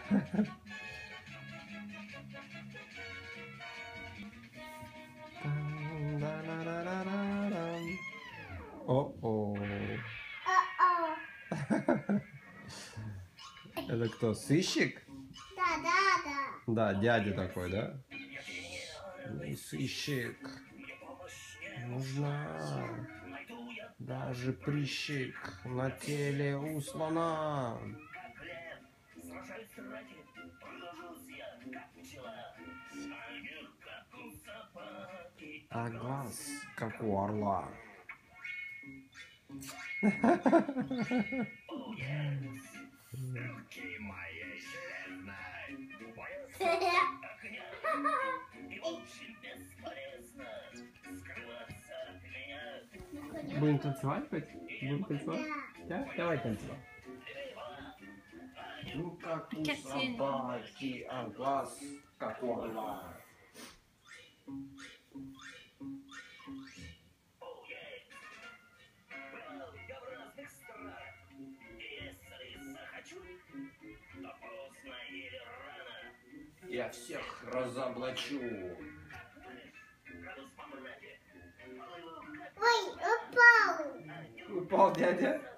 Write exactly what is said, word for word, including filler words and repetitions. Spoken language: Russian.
О-о. Это кто, сыщик? Да, да, да. Да, дядя такой, да? Сыщик. Нужна даже прыщик на теле у слона. А глаз, как у орла. Будем танцевать хоть? Будем танцевать? Да? Давай танцевать. Ну как у собаки, а глаз как у орла. Я всех разоблачу. Ой, упал. Упал дядя?